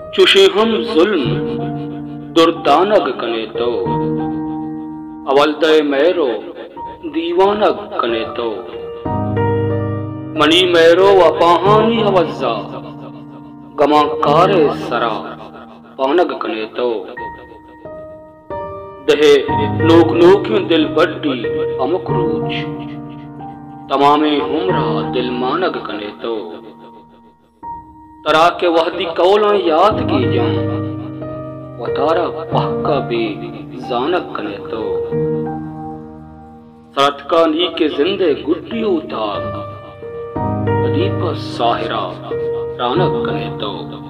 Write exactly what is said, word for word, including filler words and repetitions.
Chuschi हम जुल्म दुर्दानग कने तो अवलदय मैरो दीवानग कने तो मनी मैरो अपाहानी अवज्जा गमा कारे सरा पानग कने तो दहे नोक नोक्यों दिल बड्डी अमुकरूज तमामे हुमरा दिल मानग कने तो तरा के वहदी कौला याद की जाऊं वतारा पहका भी जानक कने तो सरतका नी के जिंदे गुड्डी उतार अदीप साहिरा रानक कने तो